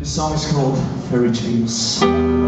This song is called Fairy Tales.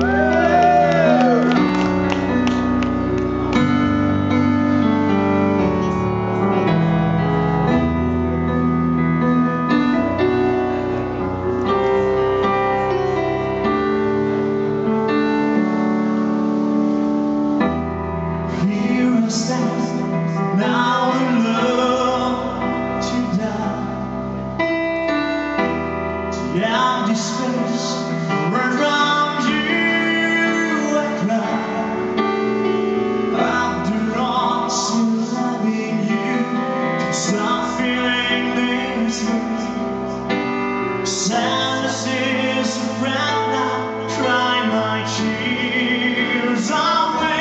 Now in love to die, the empty space around you I cry. After all, still loving you, 'cause I'm feeling this way. Sadness is a friend now, cry my tears away.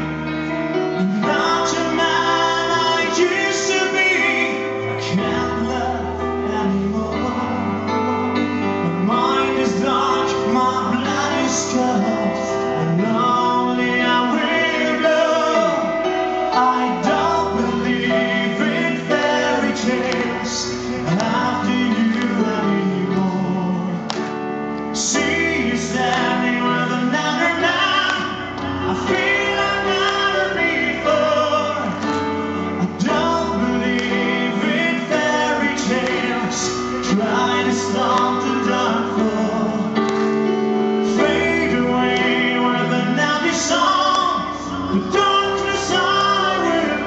Try to stop the dark fall, fade away with an empty song. The darkness I will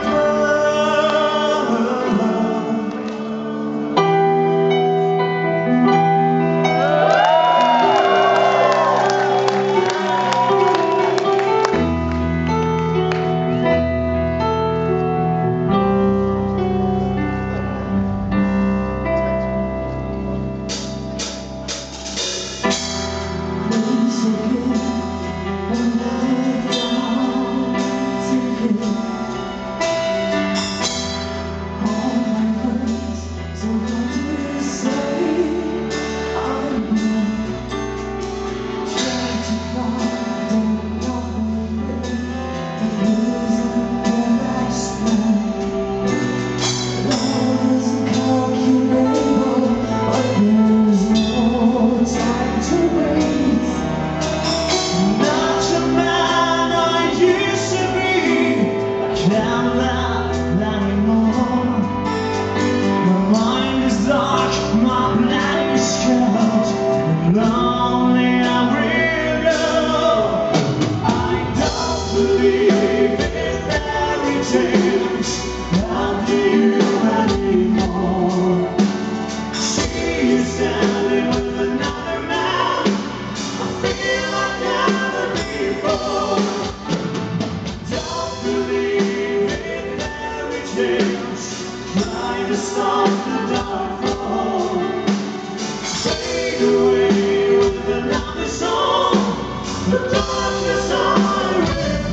try to stop the dark fall, fade away with another song. The darkness I will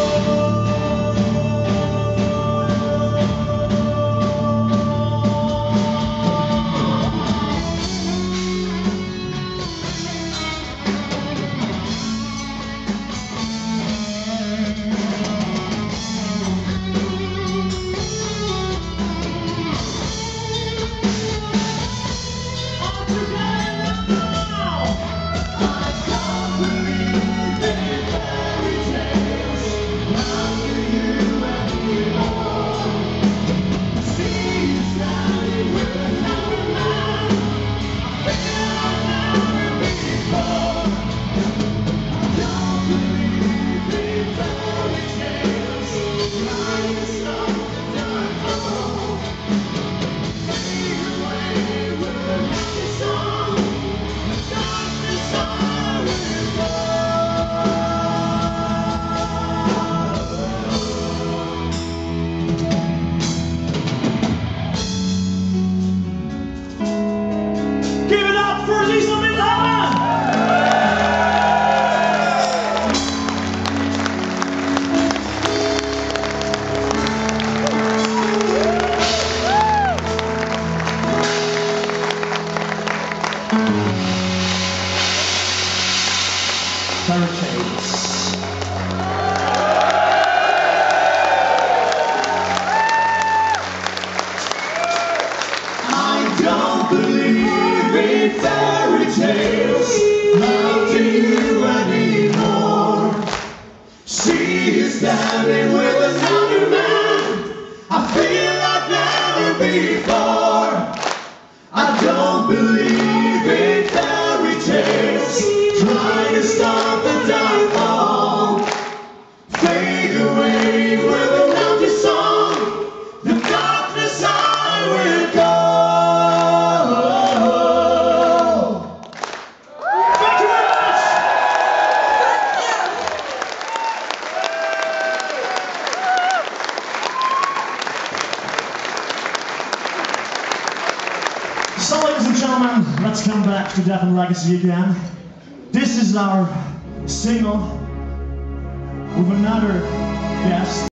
for Lisa Milana! Fairy Tales. I don't believe in fairy fairy tales not to you anymore. She is standing with another man. I feel like never before. I don't believe in fairy tales, trying to stop the downfall. Fade away with an empty song. The darkness I will go. Thank you very much. So, ladies and gentlemen, let's come back to Death and Legacy again. This is our single with another guest.